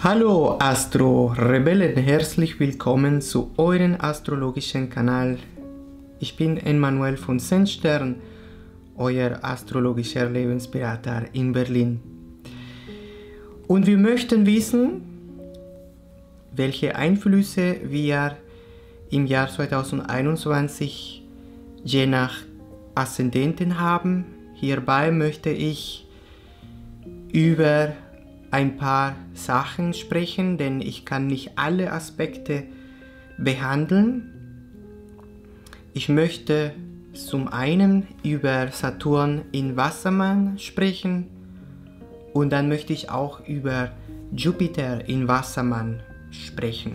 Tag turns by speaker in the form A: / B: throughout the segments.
A: Hallo Astro-Rebellen, herzlich willkommen zu eurem astrologischen Kanal. Ich bin Emanuel von Sendstern, euer astrologischer Lebensberater in Berlin. Und wir möchten wissen, welche Einflüsse wir im Jahr 2021 je nach Aszendenten haben. Hierbei möchte ich über ein paar Sachen sprechen, denn ich kann nicht alle Aspekte behandeln. Ich möchte zum einen über Saturn in Wassermann sprechen und dann möchte ich auch über Jupiter in Wassermann sprechen.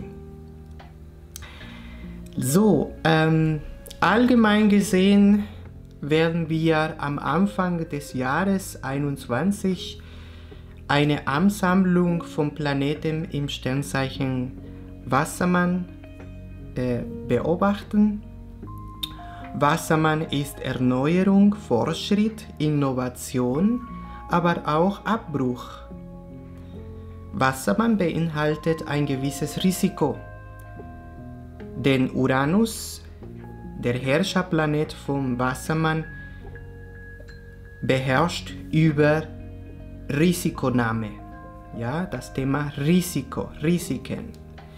A: So, allgemein gesehen werden wir am Anfang des Jahres 2021 eine Ansammlung von Planeten im Sternzeichen Wassermann beobachten. Wassermann ist Erneuerung, Fortschritt, Innovation, aber auch Abbruch. Wassermann beinhaltet ein gewisses Risiko, denn Uranus, der Herrscherplanet vom Wassermann, beherrscht über Risikonahme, ja, das Thema Risiko, Risiken.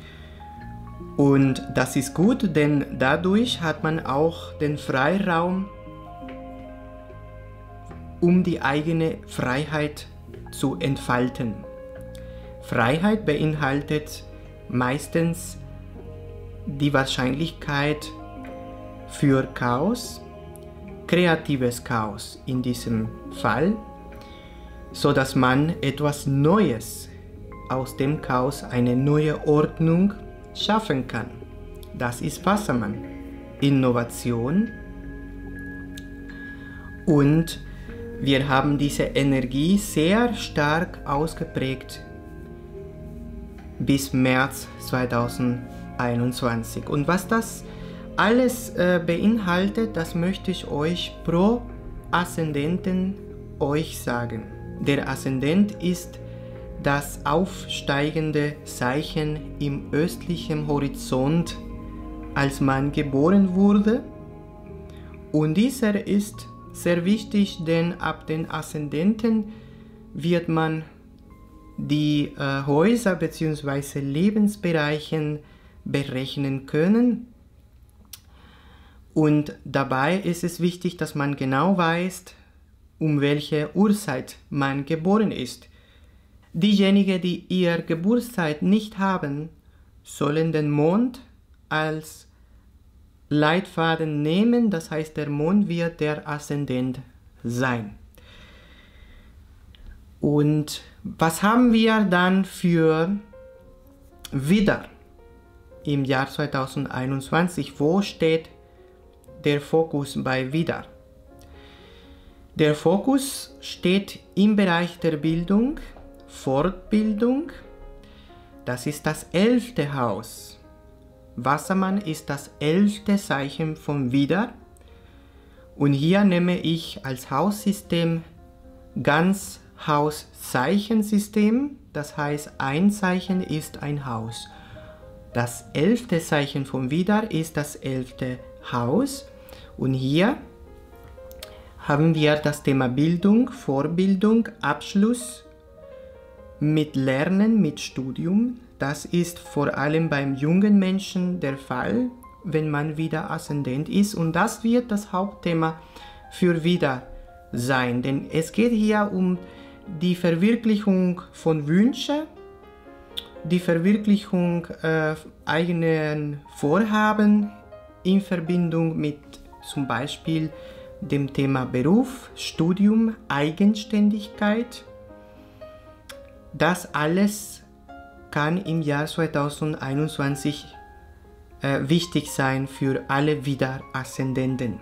A: Und das ist gut, denn dadurch hat man auch den Freiraum, um die eigene Freiheit zu entfalten. Freiheit beinhaltet meistens die Wahrscheinlichkeit für Chaos, kreatives Chaos in diesem Fall, so dass man etwas Neues aus dem Chaos, eine neue Ordnung schaffen kann. Das ist Wassermann. Innovation. Und wir haben diese Energie sehr stark ausgeprägt bis März 2021. Und was das alles beinhaltet, das möchte ich euch pro Aszendenten sagen. Der Aszendent ist das aufsteigende Zeichen im östlichen Horizont, als man geboren wurde. Und dieser ist sehr wichtig, denn ab den Aszendenten wird man die Häuser bzw. Lebensbereiche berechnen können. Und dabei ist es wichtig, dass man genau weiß, um welche Uhrzeit man geboren ist. Diejenigen, die ihre Geburtszeit nicht haben, sollen den Mond als Leitfaden nehmen, das heißt, der Mond wird der Aszendent sein. Und was haben wir dann für Widder im Jahr 2021? Wo steht der Fokus bei Widder? Der Fokus steht im Bereich der Bildung, Fortbildung. Das ist das 11. Haus. Wassermann ist das 11. Zeichen von Widder. Und hier nehme ich als Haussystem Ganzhaus-Zeichensystem. Das heißt, ein Zeichen ist ein Haus. Das 11. Zeichen von Widder ist das 11. Haus. Und hier haben wir das Thema Bildung, Vorbildung, Abschluss mit Lernen, mit Studium. Das ist vor allem beim jungen Menschen der Fall, wenn man Widder Aszendent ist. Und das wird das Hauptthema für Widder sein. Denn es geht hier um die Verwirklichung von Wünschen, die Verwirklichung eigenen Vorhaben in Verbindung mit zum Beispiel dem Thema Beruf, Studium, Eigenständigkeit. Das alles kann im Jahr 2021 wichtig sein für alle Widder-Aszendenten.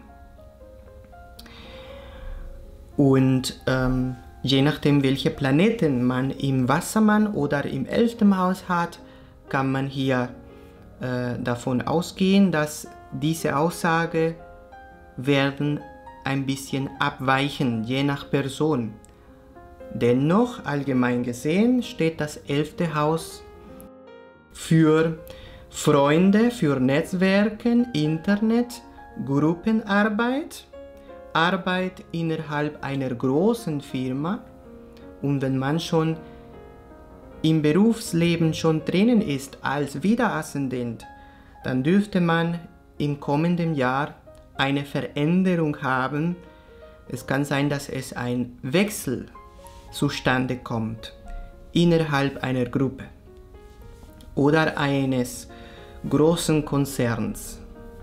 A: Und je nachdem, welche Planeten man im Wassermann oder im 11. Haus hat, kann man hier davon ausgehen, dass diese Aussage werden ein bisschen abweichen, je nach Person. Dennoch, allgemein gesehen, steht das 11. Haus für Freunde, für Netzwerken, Internet, Gruppenarbeit, Arbeit innerhalb einer großen Firma. Und wenn man schon im Berufsleben schon drinnen ist als Widder-Aszendent, dann dürfte man im kommenden Jahr eine Veränderung haben. Es kann sein, dass es ein Wechsel zustande kommt innerhalb einer Gruppe oder eines großen Konzerns.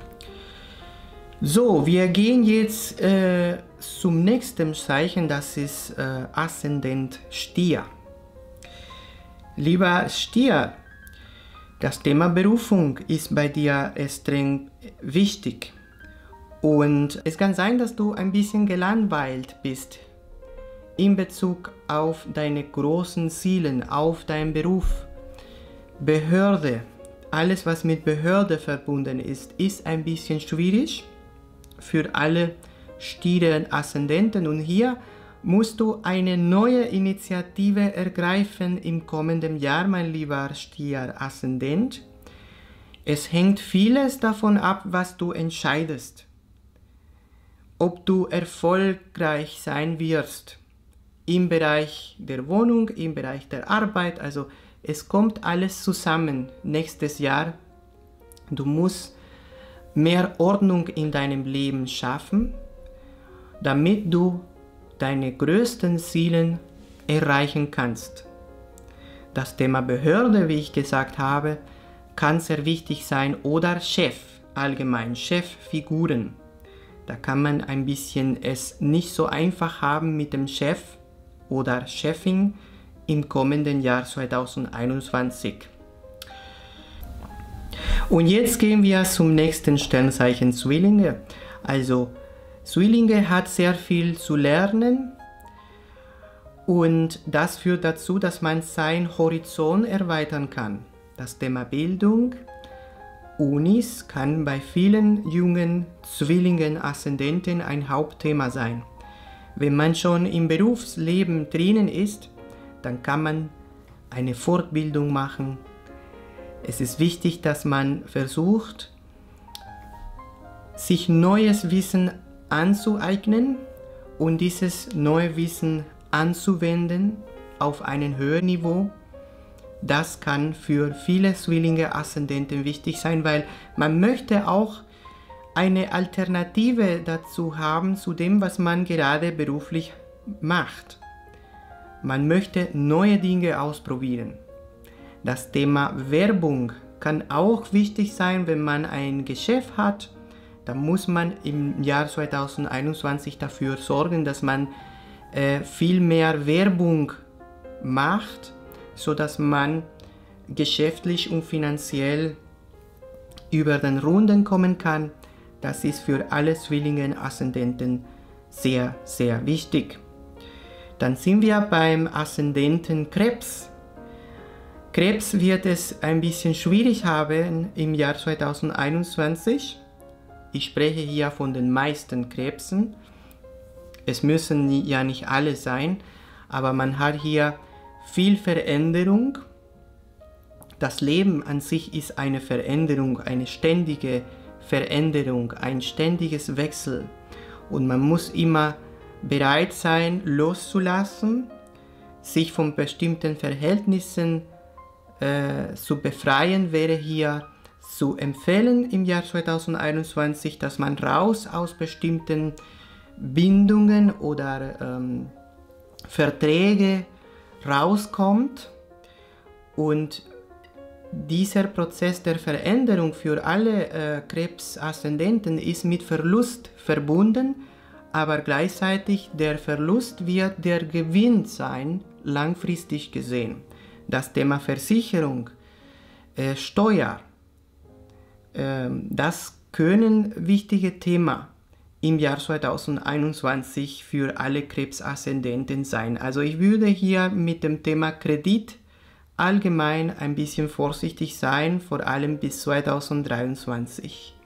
A: So, wir gehen jetzt zum nächsten Zeichen, das ist Aszendent Stier. Lieber Stier, das Thema Berufung ist bei dir extrem wichtig. Und es kann sein, dass du ein bisschen gelangweilt bist in Bezug auf deine großen Ziele, auf deinen Beruf. Behörde, alles was mit Behörde verbunden ist ein bisschen schwierig für alle Stier-Aszendenten. Und hier musst du eine neue Initiative ergreifen im kommenden Jahr, mein lieber Stier-Aszendent. Es hängt vieles davon ab, was du entscheidest. Ob du erfolgreich sein wirst im Bereich der Wohnung, im Bereich der Arbeit. Also es kommt alles zusammen nächstes Jahr. Du musst mehr Ordnung in deinem Leben schaffen, damit du deine größten Ziele erreichen kannst. Das Thema Behörde, wie ich gesagt habe, kann sehr wichtig sein, oder Chef, allgemein Cheffiguren. Da kann man ein bisschen es nicht so einfach haben mit dem Chef oder Chefin im kommenden Jahr 2021. Und jetzt gehen wir zum nächsten Sternzeichen Zwillinge. Also Zwillinge hat sehr viel zu lernen und das führt dazu, dass man seinen Horizont erweitern kann. Das Thema Bildung, Unis kann bei vielen jungen Zwillingen-Aszendenten ein Hauptthema sein. Wenn man schon im Berufsleben drinnen ist, dann kann man eine Fortbildung machen. Es ist wichtig, dass man versucht, sich neues Wissen anzueignen und dieses neue Wissen anzuwenden auf einem höheren Niveau. Das kann für viele Zwillinge-Aszendenten wichtig sein, weil man möchte auch eine Alternative dazu haben, zu dem, was man gerade beruflich macht. Man möchte neue Dinge ausprobieren. Das Thema Werbung kann auch wichtig sein, wenn man ein Geschäft hat. Da muss man im Jahr 2021 dafür sorgen, dass man viel mehr Werbung macht, sodass man geschäftlich und finanziell über den Runden kommen kann. Das ist für alle Zwillinge-Aszendenten sehr, sehr wichtig. Dann sind wir beim Aszendenten Krebs. Krebs wird es ein bisschen schwierig haben im Jahr 2021. Ich spreche hier von den meisten Krebsen. Es müssen ja nicht alle sein, aber man hat hier viel Veränderung. Das Leben an sich ist eine Veränderung, eine ständige Veränderung, ein ständiges Wechsel. Und man muss immer bereit sein, loszulassen, sich von bestimmten Verhältnissen zu befreien, wäre hier zu empfehlen im Jahr 2021, dass man raus aus bestimmten Bindungen oder Verträge rauskommt. Und dieser Prozess der Veränderung für alle Krebs-Aszendenten ist mit Verlust verbunden, aber gleichzeitig der Verlust wird der Gewinn sein, langfristig gesehen. Das Thema Versicherung, Steuer, das können wichtige Themen im Jahr 2021 für alle Krebs-Aszendenten sein. Also ich würde hier mit dem Thema Kredit allgemein ein bisschen vorsichtig sein, vor allem bis 2023.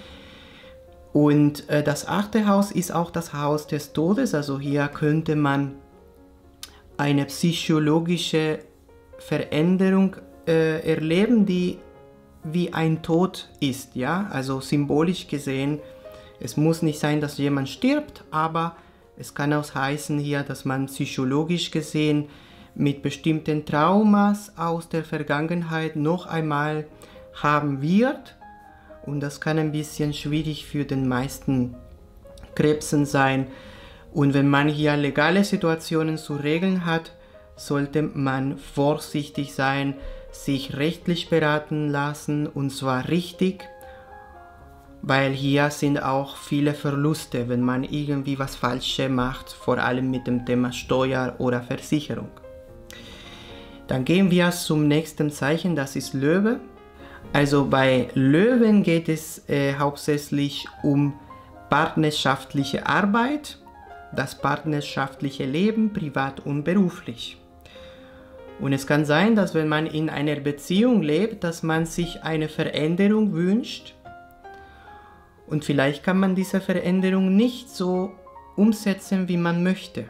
A: Und das 8. Haus ist auch das Haus des Todes, also hier könnte man eine psychologische Veränderung erleben, die wie ein Tod ist, ja, also symbolisch gesehen. Es muss nicht sein, dass jemand stirbt, aber es kann auch heißen hier, dass man psychologisch gesehen mit bestimmten Traumas aus der Vergangenheit noch einmal haben wird. Und das kann ein bisschen schwierig für den meisten Krebsen sein. Und wenn man hier legale Situationen zu regeln hat, sollte man vorsichtig sein, sich rechtlich beraten lassen, und zwar richtig, weil hier sind auch viele Verluste, wenn man irgendwie was Falsches macht, vor allem mit dem Thema Steuer oder Versicherung. Dann gehen wir zum nächsten Zeichen, das ist Löwe. Also bei Löwen geht es hauptsächlich um partnerschaftliche Arbeit, das partnerschaftliche Leben, privat und beruflich. Und es kann sein, dass wenn man in einer Beziehung lebt, dass man sich eine Veränderung wünscht und vielleicht kann man diese Veränderung nicht so umsetzen, wie man möchte.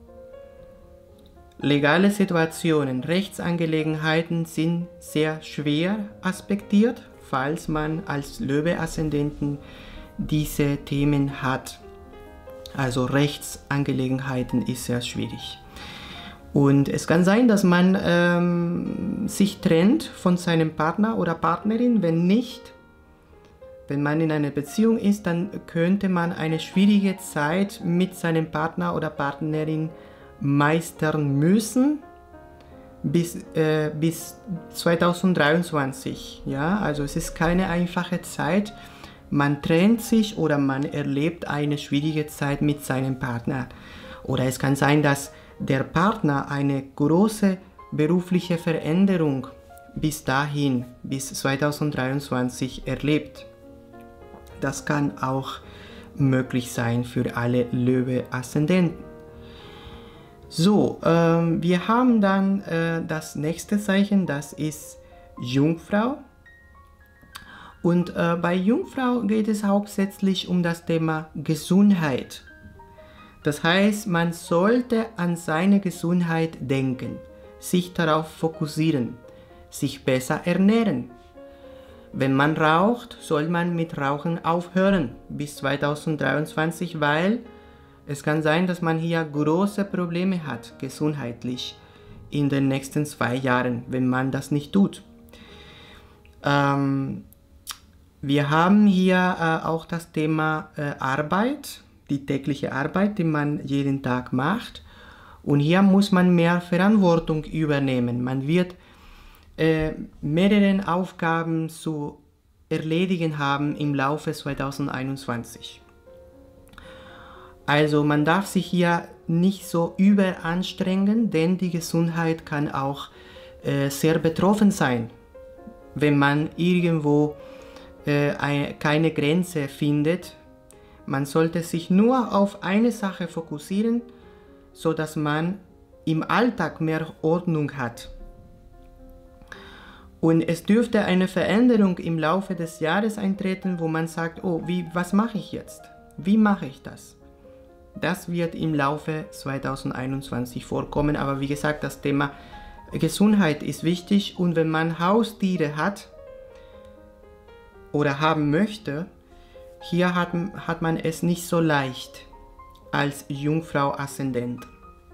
A: Legale Situationen, Rechtsangelegenheiten sind sehr schwer aspektiert, falls man als Löwe-Aszendenten diese Themen hat. Also Rechtsangelegenheiten ist sehr schwierig. Und es kann sein, dass man sich trennt von seinem Partner oder Partnerin. Wenn nicht, wenn man in einer Beziehung ist, dann könnte man eine schwierige Zeit mit seinem Partner oder Partnerin meistern müssen bis 2023. Ja? Also es ist keine einfache Zeit. Man trennt sich oder man erlebt eine schwierige Zeit mit seinem Partner. Oder es kann sein, dass der Partner eine große berufliche Veränderung bis dahin, bis 2023 erlebt. Das kann auch möglich sein für alle Löwe-Aszendenten. So, wir haben dann das nächste Zeichen, das ist Jungfrau. Und bei Jungfrau geht es hauptsächlich um das Thema Gesundheit. Das heißt, man sollte an seine Gesundheit denken, sich darauf fokussieren, sich besser ernähren. Wenn man raucht, soll man mit Rauchen aufhören bis 2023, weil es kann sein, dass man hier große Probleme hat, gesundheitlich, in den nächsten 2 Jahren, wenn man das nicht tut. Wir haben hier auch das Thema Arbeit, die tägliche Arbeit, die man jeden Tag macht. Und hier muss man mehr Verantwortung übernehmen. Man wird mehrere Aufgaben zu erledigen haben im Laufe 2021. Also man darf sich hier nicht so überanstrengen, denn die Gesundheit kann auch sehr betroffen sein, wenn man irgendwo keine Grenze findet. Man sollte sich nur auf eine Sache fokussieren, sodass man im Alltag mehr Ordnung hat. Und es dürfte eine Veränderung im Laufe des Jahres eintreten, wo man sagt, oh, was mache ich jetzt? Wie mache ich das? Das wird im Laufe 2021 vorkommen, aber wie gesagt, das Thema Gesundheit ist wichtig und wenn man Haustiere hat oder haben möchte, hier hat man es nicht so leicht als Jungfrau-Aszendent.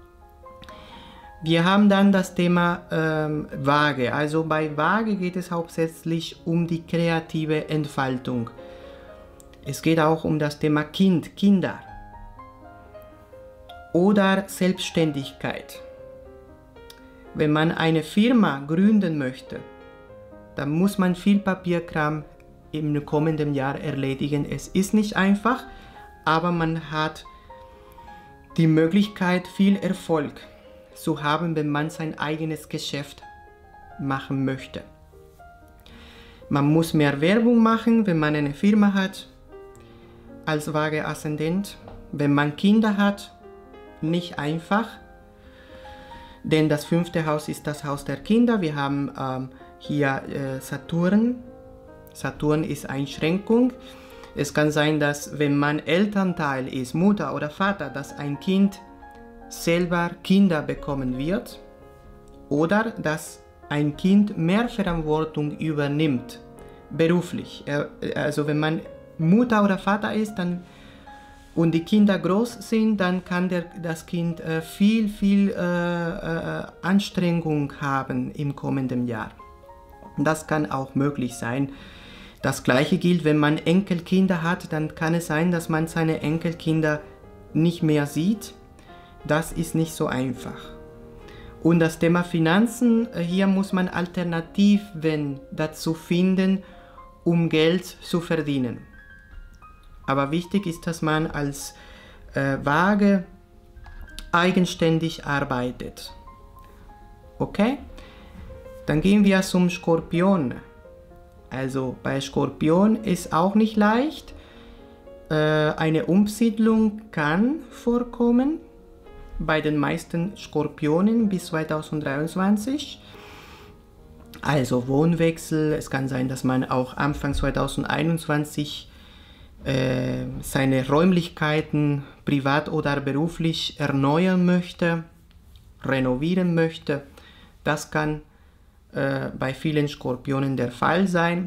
A: Wir haben dann das Thema Waage. Also bei Waage geht es hauptsächlich um die kreative Entfaltung. Es geht auch um das Thema Kinder oder Selbstständigkeit. Wenn man eine Firma gründen möchte, dann muss man viel Papierkram im kommenden Jahr erledigen. Es ist nicht einfach, aber man hat die Möglichkeit, viel Erfolg zu haben, wenn man sein eigenes Geschäft machen möchte. Man muss mehr Werbung machen, wenn man eine Firma hat, als Waage-Aszendent. Wenn man Kinder hat, nicht einfach, denn das 5. Haus ist das Haus der Kinder. Wir haben hier Saturn. Saturn ist Einschränkung. Es kann sein, dass wenn man Elternteil ist, Mutter oder Vater, dass ein Kind selber Kinder bekommen wird oder dass ein Kind mehr Verantwortung übernimmt, beruflich. Also wenn man Mutter oder Vater ist und die Kinder groß sind, dann kann das Kind viel Anstrengung haben im kommenden Jahr. Das kann auch möglich sein. Das Gleiche gilt, wenn man Enkelkinder hat, dann kann es sein, dass man seine Enkelkinder nicht mehr sieht. Das ist nicht so einfach. Und das Thema Finanzen, hier muss man Alternativen dazu finden, um Geld zu verdienen. Aber wichtig ist, dass man als Waage eigenständig arbeitet. Okay? Dann gehen wir zum Skorpion. Also bei Skorpion ist auch nicht leicht. Eine Umsiedlung kann vorkommen bei den meisten Skorpionen bis 2023. Also Wohnwechsel, es kann sein, dass man auch Anfang 2021 seine Räumlichkeiten privat oder beruflich erneuern möchte, renovieren möchte. Das kann bei vielen Skorpionen der Fall sein.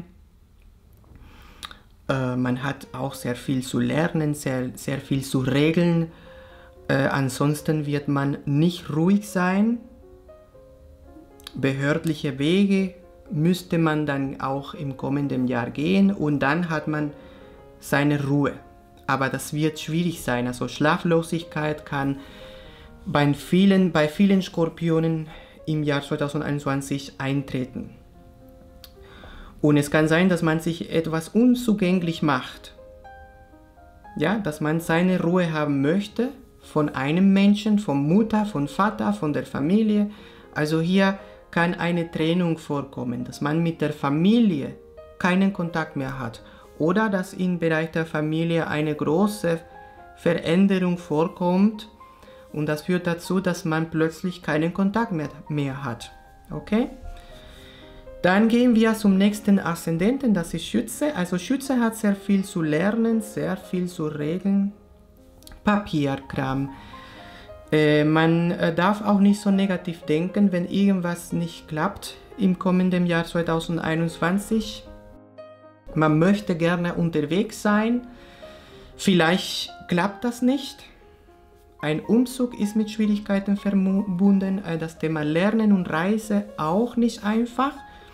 A: Man hat auch sehr viel zu lernen, sehr viel zu regeln. Ansonsten wird man nicht ruhig sein. Behördliche Wege müsste man dann auch im kommenden Jahr gehen und dann hat man seine Ruhe. Aber das wird schwierig sein. Also Schlaflosigkeit kann bei vielen Skorpionen im Jahr 2021 eintreten. Und es kann sein, dass man sich etwas unzugänglich macht. Ja, dass man seine Ruhe haben möchte von einem Menschen, von Mutter, von Vater, von der Familie. Also hier kann eine Trennung vorkommen, dass man mit der Familie keinen Kontakt mehr hat oder dass im Bereich der Familie eine große Veränderung vorkommt und das führt dazu, dass man plötzlich keinen Kontakt mehr hat. Okay? Dann gehen wir zum nächsten Aszendenten, das ist Schütze. Also Schütze hat sehr viel zu lernen, sehr viel zu regeln. Papierkram. Man darf auch nicht so negativ denken, wenn irgendwas nicht klappt im kommenden Jahr 2021. Man möchte gerne unterwegs sein, vielleicht klappt das nicht. Ein Umzug ist mit Schwierigkeiten verbunden, das Thema Lernen und Reise auch nicht einfach.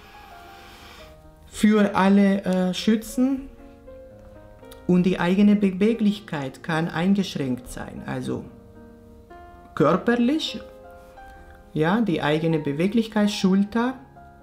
A: Für alle Schützen. Und die eigene Beweglichkeit kann eingeschränkt sein, also körperlich, ja, die eigene Beweglichkeit, Schulter,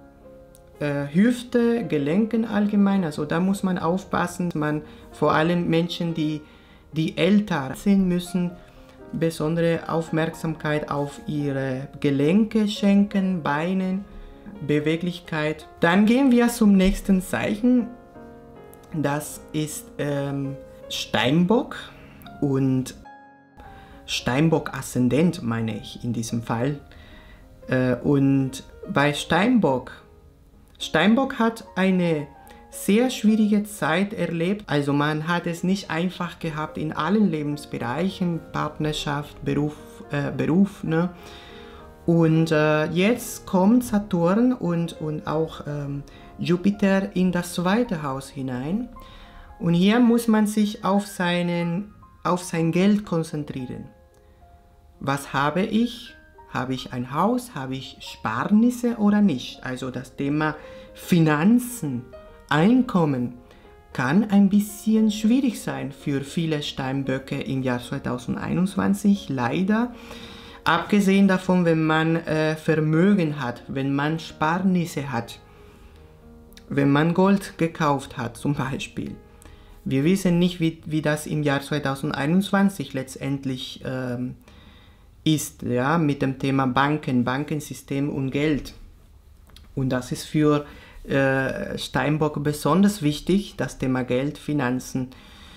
A: Hüfte, Gelenken allgemein, also da muss man aufpassen, vor allem Menschen, die älter sind, müssen besondere Aufmerksamkeit auf ihre Gelenke schenken, Beine, Beweglichkeit. Dann gehen wir zum nächsten Zeichen. Das ist Steinbock und Steinbock-Aszendent meine ich in diesem Fall. Und bei Steinbock hat eine sehr schwierige Zeit erlebt. Also man hat es nicht einfach gehabt in allen Lebensbereichen, Partnerschaft, Beruf, ne? Und jetzt kommt Saturn und auch Jupiter in das zweite Haus hinein. Und hier muss man sich auf sein Geld konzentrieren. Was habe ich? Habe ich ein Haus? Habe ich Sparnisse oder nicht? Also das Thema Finanzen, Einkommen kann ein bisschen schwierig sein für viele Steinböcke im Jahr 2021, leider. Abgesehen davon, wenn man Vermögen hat, wenn man Sparnisse hat, wenn man Gold gekauft hat zum Beispiel. Wir wissen nicht, wie das im Jahr 2021 letztendlich ist, ja, mit dem Thema Bankensystem und Geld. Und das ist für Steinbock besonders wichtig, das Thema Geld, Finanzen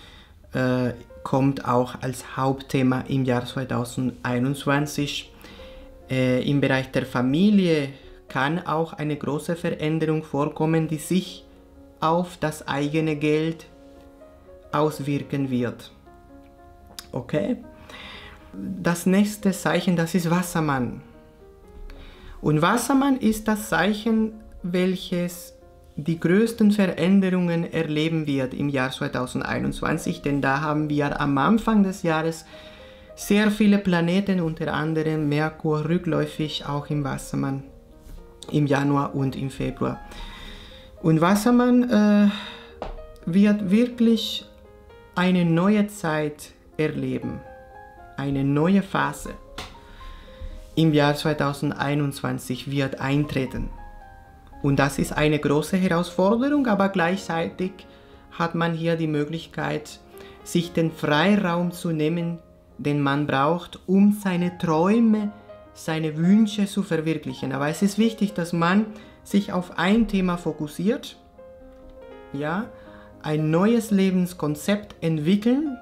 A: kommt auch als Hauptthema im Jahr 2021. Im Bereich der Familie kann auch eine große Veränderung vorkommen, die sich auf das eigene Geld auswirken wird. Okay? Das nächste Zeichen, das ist Wassermann. Und Wassermann ist das Zeichen, welches die größten Veränderungen erleben wird im Jahr 2021, denn da haben wir am Anfang des Jahres sehr viele Planeten, unter anderem Merkur rückläufig, auch im Wassermann, im Januar und im Februar. Und Wassermann wird wirklich eine neue Zeit erleben, eine neue Phase im Jahr 2021 wird eintreten. Und das ist eine große Herausforderung, aber gleichzeitig hat man hier die Möglichkeit, sich den Freiraum zu nehmen, den man braucht, um seine Träume, seine Wünsche zu verwirklichen. Aber es ist wichtig, dass man sich auf ein Thema fokussiert, ja, ein neues Lebenskonzept entwickeln,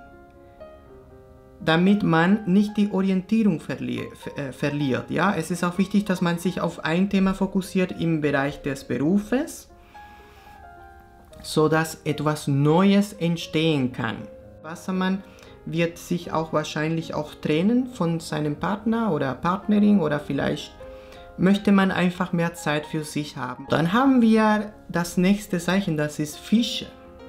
A: damit man nicht die Orientierung verliert. Ja? Es ist auch wichtig, dass man sich auf ein Thema fokussiert im Bereich des Berufes, sodass etwas Neues entstehen kann. Wassermann wird sich auch wahrscheinlich auch trennen von seinem Partner oder Partnerin oder vielleicht möchte man einfach mehr Zeit für sich haben. Dann haben wir das nächste Zeichen, das ist Fische.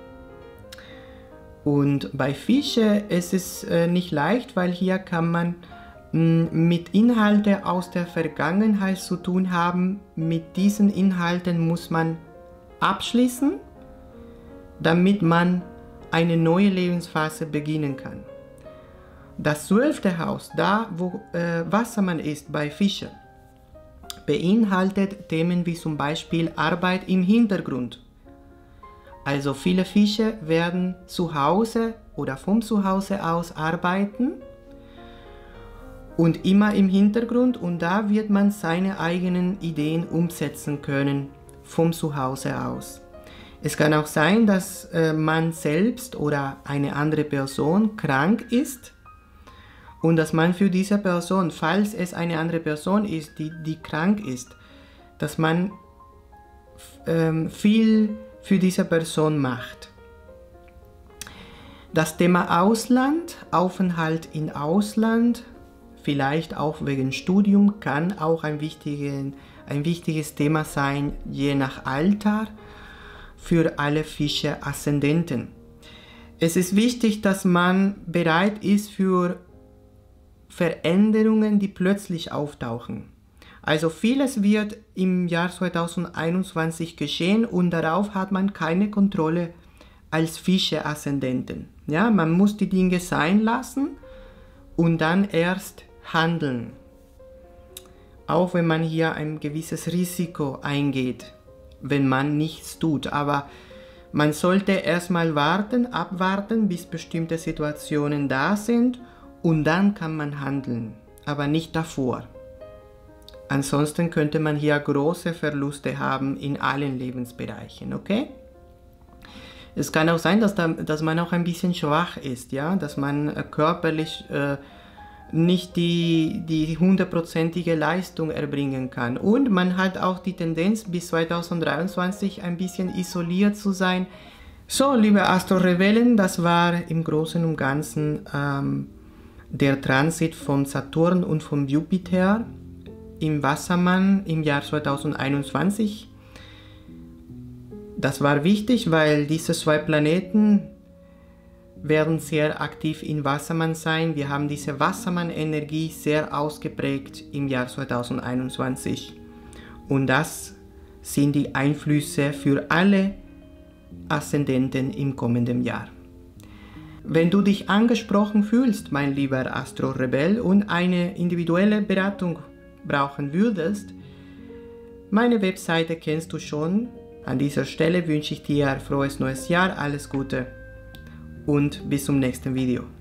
A: Und bei Fische ist es nicht leicht, weil hier kann man mit Inhalten aus der Vergangenheit zu tun haben. Mit diesen Inhalten muss man abschließen, damit man eine neue Lebensphase beginnen kann. Das 12. Haus, da wo Wassermann ist bei Fische, beinhaltet Themen wie zum Beispiel Arbeit im Hintergrund. Also viele Fische werden zu Hause oder vom Zuhause aus arbeiten und immer im Hintergrund und da wird man seine eigenen Ideen umsetzen können vom Zuhause aus. Es kann auch sein, dass man selbst oder eine andere Person krank ist und dass man für diese Person, falls es eine andere Person ist, die krank ist, dass man viel für diese Person macht. Das Thema Ausland, Aufenthalt im Ausland, vielleicht auch wegen Studium, kann auch ein wichtiges Thema sein, je nach Alter, für alle Fische-Aszendenten. Es ist wichtig, dass man bereit ist für Veränderungen, die plötzlich auftauchen. Also vieles wird im Jahr 2021 geschehen und darauf hat man keine Kontrolle als Fische-Aszendenten. Ja, man muss die Dinge sein lassen und dann erst handeln. Auch wenn man hier ein gewisses Risiko eingeht, wenn man nichts tut. Aber man sollte erstmal abwarten, bis bestimmte Situationen da sind und dann kann man handeln, aber nicht davor. Ansonsten könnte man hier große Verluste haben in allen Lebensbereichen, okay? Es kann auch sein, dass man auch ein bisschen schwach ist, ja? Dass man körperlich nicht die 100%ige Leistung erbringen kann. Und man hat auch die Tendenz, bis 2023 ein bisschen isoliert zu sein. So, liebe Astro-Rebellen, das war im Großen und Ganzen der Transit von Saturn und von Jupiter im Wassermann im Jahr 2021. Das war wichtig, weil diese zwei Planeten werden sehr aktiv in Wassermann sein. Wir haben diese Wassermann-Energie sehr ausgeprägt im Jahr 2021. Und das sind die Einflüsse für alle Aszendenten im kommenden Jahr. Wenn du dich angesprochen fühlst, mein lieber Astro-Rebell, und eine individuelle Beratung brauchen würdest, meine Webseite kennst du schon. An dieser Stelle wünsche ich dir ein frohes neues Jahr, alles Gute und bis zum nächsten Video.